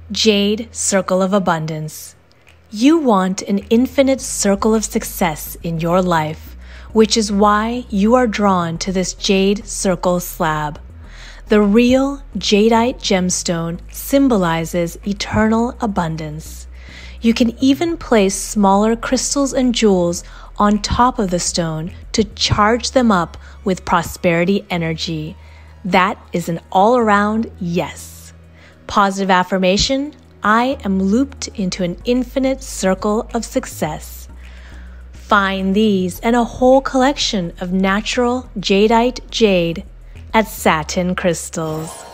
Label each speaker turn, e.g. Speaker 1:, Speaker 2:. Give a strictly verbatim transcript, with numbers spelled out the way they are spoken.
Speaker 1: Jade Circle of Abundance. You want an infinite circle of success in your life, which is why you are drawn to this Jade Circle slab. The real Jadeite gemstone symbolizes eternal abundance. You can even place smaller crystals and jewels on top of the stone to charge them up with prosperity energy. That is an all-around yes. Positive affirmation: I am looped into an infinite circle of success. Find these and a whole collection of natural Jadeite jade at Satin Crystals.